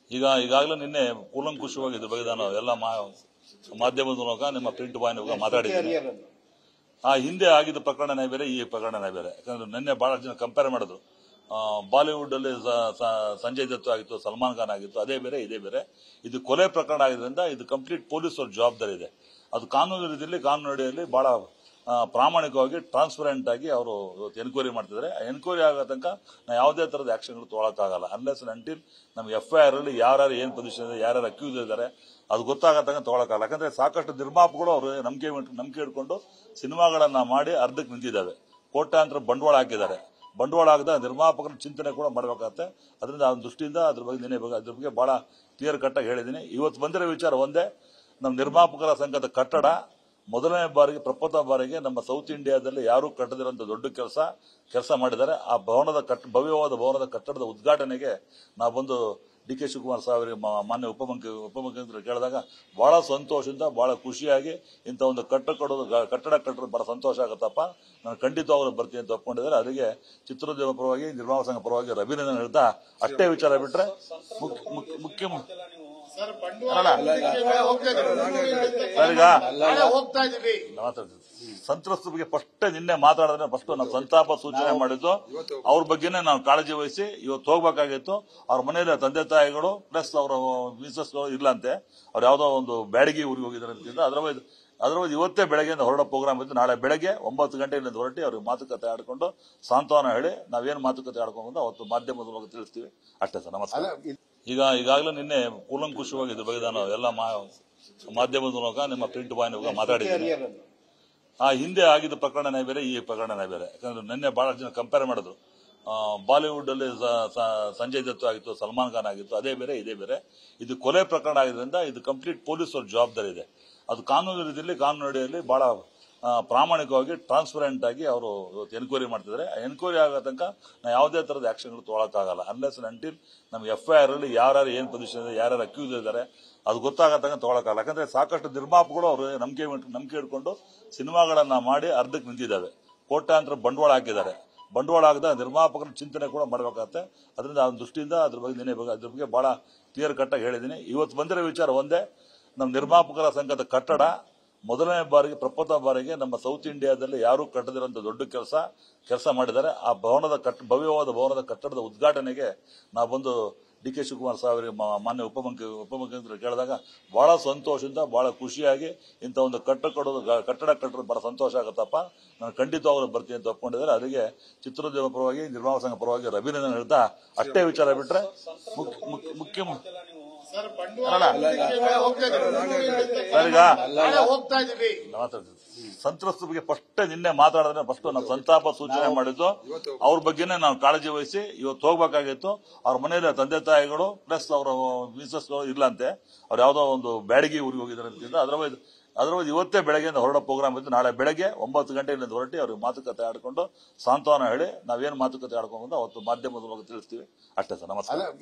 ಈಗಾಗಲೇ ನಿನ್ನೆ ಕೂಲಂಕುಷವಾಗಿ ಇದ್ರ ಬಗ್ಗೆ ನಾನು ಎಲ್ಲ ಮಾಧ್ಯಮದ ಮೂಲಕ ನಿಮ್ಮ ಪ್ರಿಂಟ್ ವಾಹಿನಿ ಮಾತಾಡಿದ್ದೀನಿ. ಆ ಹಿಂದೆ ಆಗಿದ್ದ ಪ್ರಕರಣನೇ ಬೇರೆ, ಈ ಪ್ರಕರಣನೇ ಬೇರೆ. ಯಾಕಂದ್ರೆ ನಿನ್ನೆ ಬಹಳ ಜನ ಕಂಪೇರ್ ಮಾಡಿದ್ರು. ಬಾಲಿವುಡ್ ಅಲ್ಲಿ ಸಂಜಯ್ ದತ್ ಆಗಿತ್ತು, ಸಲ್ಮಾನ್ ಖಾನ್ ಆಗಿತ್ತು, ಅದೇ ಬೇರೆ ಇದೇ ಬೇರೆ. ಇದು ಕೊಲೆ ಪ್ರಕರಣ ಆಗಿದ್ರಿಂದ ಇದು ಕಂಪ್ಲೀಟ್ ಪೊಲೀಸ್ ಅವ್ರ ಜವಾಬ್ದಾರಿ ಇದೆ. ಅದು ಕಾನೂನು ರೀತಿಯಲ್ಲಿ, ಕಾನೂನು ಅಡಿಯಲ್ಲಿ ಬಹಳ ಪ್ರಾಮಾಣಿಕವಾಗಿ ಟ್ರಾನ್ಸ್ಪರೆಂಟ್ ಆಗಿ ಅವರು ಎನ್ಕ್ವೈರಿ ಮಾಡ್ತಿದ್ದಾರೆ. ಎನ್ಕ್ವೈರಿ ಆಗೋ ತನಕ ನಾವು ಯಾವುದೇ ತರದ ಆಕ್ಷನ್ಗಳು ತೊಗೊಳಕ್ಕಾಗಲ್ಲ. ಅನ್ಲೆಸ್ ಅಂಟಿಲ್ ನಮ್ಗೆ FIR ಅಲ್ಲಿ ಯಾರ್ಯಾರು ಏನ್ ಪೊಸಿಷನ್ ಇದೆ, ಯಾರ್ಯಾರು ಅಕ್ಯೂಸ್ ಇದ್ದಾರೆ ಅದು ಗೊತ್ತಾಗೋ ತನಕ ತೊಗೊಳಕ್ಕಾಗಲ್ಲ. ಯಾಕಂದ್ರೆ ಸಾಕಷ್ಟು ನಿರ್ಮಾಪಕರು ಅವರು ನಂಬಿಕೆ ಇಟ್ಕೊಂಡು ಸಿನಿಮಾಗಳನ್ನ ಮಾಡಿ ಅರ್ಧಕ್ಕೆ ನಿಂತಿದ್ದಾವೆ. ಕೋಟ್ಯಾಂತರ ಬಂಡವಾಳ ಹಾಕಿದ್ದಾರೆ. ಬಂಡವಾಳ ಆಗದ ನಿರ್ಮಾಪಕರ ಚಿಂತನೆ ಕೂಡ ಮಾಡಬೇಕಾಗತ್ತೆ. ಅದರಿಂದ ಆ ದೃಷ್ಟಿಯಿಂದ ಅದ್ರ ಬಗ್ಗೆ ಬಹಳ ಕ್ಲಿಯರ್ ಕಟ್ ಆಗಿ ಹೇಳಿದ್ದೀನಿ. ಇವತ್ತು ಬಂದಿರೋ ವಿಚಾರ ಒಂದೇ, ನಮ್ಮ ನಿರ್ಮಾಪಕರ ಸಂಘದ ಕಟ್ಟಡ ಮೊದಲನೇ ಬಾರಿಗೆ, ಪ್ರಪ್ರಥಮ ಬಾರಿಗೆ ನಮ್ಮ ಸೌತ್ ಇಂಡಿಯಾದಲ್ಲಿ ಯಾರು ಕಟ್ಟದಿರೋಂಥ ದೊಡ್ಡ ಕೆಲಸ ಮಾಡಿದ್ದಾರೆ. ಆ ಭವ್ಯವಾದ ಭವನದ ಕಟ್ಟಡದ ಉದ್ಘಾಟನೆಗೆ ನಾವು ಬಂದು DK ಶಿವಕುಮಾರ್ ಸಾಹೇಬರಿಗೆ ಮಾನ್ಯ ಉಪಮುಖ್ಯಮಂತ್ರಿ ಕೇಳಿದಾಗ ಬಹಳ ಸಂತೋಷದಿಂದ, ಬಹಳ ಖುಷಿಯಾಗಿ ಇಂಥ ಒಂದು ಕಟ್ಟಡ ಕಟ್ಟೋದು ಬಹಳ ಸಂತೋಷ ಆಗುತ್ತಪ್ಪ, ನಾನು ಖಂಡಿತವಾಗ್ಲೂ ಬರ್ತೀನಿ ಅಂತ ಒಪ್ಕೊಂಡಿದ್ದಾರೆ. ಅದಕ್ಕೆ ಚಿತ್ರೋದ್ಯಮ ಪರವಾಗಿ, ನಿರ್ಮಾಣ ಸಂಘ ಪರವಾಗಿ ಅಭಿನಂದನೆ ಹೇಳ್ತಾ ಅಷ್ಟೇ ವಿಚಾರ ಬಿಟ್ರೆ ಸಂತ್ರಸ್ತರ ಬಗ್ಗೆ ಫಸ್ಟ್ ನಿನ್ನೆ ಮಾತಾಡಿದ್ರೆ ಫಸ್ಟ್ ನಾವು ಸಂತಾಪ ಸೂಚನೆ ಮಾಡಿದ್ದು ಅವ್ರ ಬಗ್ಗೆನೇ ನಾವು ಕಾಳಜಿ ವಹಿಸಿ ಇವತ್ತು ಹೋಗ್ಬೇಕಾಗಿತ್ತು. ಅವ್ರ ಮನೆಯಲ್ಲಿ ತಂದೆ ತಾಯಿಗಳು ಪ್ಲಸ್ ಅವರ ಮಿಸಸ್ ಇರ್ಲಂತೆ, ಅವ್ರು ಯಾವ್ದೋ ಒಂದು ಬ್ಯಾಡಗಿ ಊರಿಗೆ ಹೋಗಿದ್ದಾರೆ ಅಂತ. ಅದರವೈದು ಇವತ್ತೇ ಬೆಳಗ್ಗೆ ಹೊರಡೋ ಪ್ರೋಗ್ರಾಮ್ ಇತ್ತು. ನಾಳೆ ಬೆಳಗ್ಗೆ 9 ಗಂಟೆಯಿಂದ ಹೊರಟಿ ಅವ್ರಿಗೆ ಮಾತುಕತೆ ಆಡ್ಕೊಂಡು ಸಾಂತ್ವನ ಹೇಳಿ ನಾವೇನು ಮಾತುಕತೆ ಆಡ್ಕೊಂಡು ಅವತ್ತು ಮಾಧ್ಯಮದ ಮೂಲಕ ತಿಳಿಸ್ತೀವಿ. ಅಷ್ಟೇ ಸರ್, ನಮಸ್ಕಾರ. ಈಗಾಗಲೇ ನಿನ್ನೆ ಕೂಲಂಕುಷವಾಗಿ ಇದ್ರ ಬಗ್ಗೆ ನಾನು ಎಲ್ಲ ಮಾಧ್ಯಮದ ಮೂಲಕ ನಿಮ್ಮ ಪ್ರಿಂಟ್ ವಾಹಿನಿ ಮಾತಾಡಿದ್ದೀನಿ. ಆ ಹಿಂದೆ ಆಗಿದ್ದ ಪ್ರಕರಣನೇ ಬೇರೆ, ಈ ಪ್ರಕರಣನೇ ಬೇರೆ. ಯಾಕಂದ್ರೆ ನಿನ್ನೆ ಬಹಳ ಜನ ಕಂಪೇರ್ ಮಾಡಿದ್ರು. ಬಾಲಿವುಡ್ ಅಲ್ಲಿ ಸಂಜಯ್ ದತ್ ಆಗಿತ್ತು, ಸಲ್ಮಾನ್ ಖಾನ್ ಆಗಿತ್ತು, ಅದೇ ಬೇರೆ ಇದೇ ಬೇರೆ. ಇದು ಕೊಲೆ ಪ್ರಕರಣ ಆಗಿದ್ರಿಂದ ಇದು ಕಂಪ್ಲೀಟ್ ಪೊಲೀಸ್ ಅವ್ರ ಜವಾಬ್ದಾರಿ ಇದೆ. ಅದು ಕಾನೂನು ರೀತಿಯಲ್ಲಿ, ಕಾನೂನು ಅಡಿಯಲ್ಲಿ ಬಹಳ ಪ್ರಾಮಾಣಿಕವಾಗಿ ಟ್ರಾನ್ಸ್ಪರೆಂಟ್ ಆಗಿ ಅವರು ಎನ್ಕ್ವೈರಿ ಮಾಡ್ತಿದ್ದಾರೆ. ಎನ್ಕ್ವೈರಿ ಆಗೋ ತನಕ ನಾವು ಯಾವುದೇ ತರದ ಆಕ್ಷನ್ಗಳು ತೊಗೊಳಕ್ಕಾಗಲ್ಲ. ಅನ್ಲೆಸ್ ಅಂಟಿಲ್ ನಮ್ಗೆ FIR ಅಲ್ಲಿ ಯಾರ್ಯಾರು ಏನ್ ಪೊಸಿಷನ್ ಇದೆ, ಯಾರ್ಯಾರು ಅಕ್ಯೂಸ್ ಇದ್ದಾರೆ ಅದು ಗೊತ್ತಾಗೋ ತನಕ ತೊಗೊಳಕ್ಕಾಗಲ್ಲ. ಯಾಕಂದ್ರೆ ಸಾಕಷ್ಟು ನಿರ್ಮಾಪಕರು ಅವರು ನಂಬಿಕೆ ಇಟ್ಕೊಂಡು ಸಿನಿಮಾಗಳನ್ನ ಮಾಡಿ ಅರ್ಧಕ್ಕೆ ನಿಂತಿದ್ದಾವೆ. ಕೋಟ್ಯಾಂತರ ಬಂಡವಾಳ ಹಾಕಿದ್ದಾರೆ. ಬಂಡವಾಳ ಆಗದ ನಿರ್ಮಾಪಕರ ಚಿಂತನೆ ಕೂಡ ಮಾಡಬೇಕಾಗತ್ತೆ. ಅದರಿಂದ ಆ ದೃಷ್ಟಿಯಿಂದ ಅದ್ರ ಬಗ್ಗೆ ಬಹಳ ಕ್ಲಿಯರ್ ಕಟ್ ಆಗಿ ಹೇಳಿದ್ದೀನಿ. ಇವತ್ತು ಬಂದಿರೋ ವಿಚಾರ ಒಂದೇ, ನಮ್ಮ ನಿರ್ಮಾಪಕರ ಸಂಘದ ಕಟ್ಟಡ ಮೊದಲನೇ ಬಾರಿಗೆ, ಪ್ರಪ್ರಥಮ ಬಾರಿಗೆ ನಮ್ಮ ಸೌತ್ ಇಂಡಿಯಾದಲ್ಲಿ ಯಾರು ಕಟ್ಟದಿರೋಂಥ ದೊಡ್ಡ ಕೆಲಸ ಮಾಡಿದ್ದಾರೆ. ಆ ಭವ್ಯವಾದ ಭವನದ ಕಟ್ಟಡದ ಉದ್ಘಾಟನೆಗೆ ನಾವು ಬಂದು DK ಶಿವಕುಮಾರ್ ಸಾಹೇಬರಿಗೆ ಮಾನ್ಯ ಉಪಮುಖ್ಯಮಂತ್ರಿ ಕೇಳಿದಾಗ ಬಹಳ ಸಂತೋಷದಿಂದ, ಬಹಳ ಖುಷಿಯಾಗಿ ಇಂಥ ಒಂದು ಕಟ್ಟಡ ಕಟ್ಟೋದು ಬಹಳ ಸಂತೋಷ ಆಗುತ್ತಪ್ಪ, ನಾನು ಖಂಡಿತವಾಗ್ಲೂ ಬರ್ತೀನಿ ಅಂತ ಒಪ್ಕೊಂಡಿದ್ದಾರೆ. ಅದಕ್ಕೆ ಚಿತ್ರೋದ್ಯಮ ಪರವಾಗಿ, ನಿರ್ಮಾಣ ಸಂಘ ಪರವಾಗಿ ಅಭಿನಂದನೆ ಹೇಳ್ತಾ ಅಷ್ಟೇ ವಿಚಾರ ಬಿಟ್ರೆ ಸಂತ್ರಸ್ತರ ಬಗ್ಗೆ ಫಸ್ಟ್ ನಿನ್ನೆ ಮಾತಾಡಿದ್ರೆ ಫಸ್ಟ್ ನಾವು ಸಂತಾಪ ಸೂಚನೆ ಮಾಡಿದ್ದು ಅವ್ರ ಬಗ್ಗೆನೇ ನಾವು ಕಾಳಜಿ ವಹಿಸಿ ಇವತ್ತು ಹೋಗ್ಬೇಕಾಗಿತ್ತು. ಅವ್ರ ಮನೆಯಲ್ಲಿ ತಂದೆ ತಾಯಿಗಳು ಪ್ಲಸ್ ಅವರ ಮಿಸಸ್ ಇರ್ಲಂತೆ, ಅವ್ರು ಯಾವ್ದೋ ಒಂದು ಬ್ಯಾಡಗಿ ಊರಿಗೆ ಹೋಗಿದ್ದಾರೆ ಅಂತ. ಅದರವೈದು ಇವತ್ತೇ ಬೆಳಗ್ಗೆಯಿಂದ ಹೊರಡೋ ಪ್ರೋಗ್ರಾಮ್ ಇತ್ತು. ನಾಳೆ ಬೆಳಗ್ಗೆ 9 ಗಂಟೆಯಿಂದ ಹೊರಟಿ ಅವ್ರಿಗೆ ಮಾತುಕತೆ ಆಡ್ಕೊಂಡು ಸಾಂತ್ವನ ಹೇಳಿ ನಾವೇನು ಮಾತುಕತೆ ಆಡ್ಕೊಂಡು ಅವತ್ತು ಮಾಧ್ಯಮದ ಮೂಲಕ ತಿಳಿಸ್ತೀವಿ. ಅಷ್ಟೇ ಸರ್, ನಮಸ್ಕಾರ.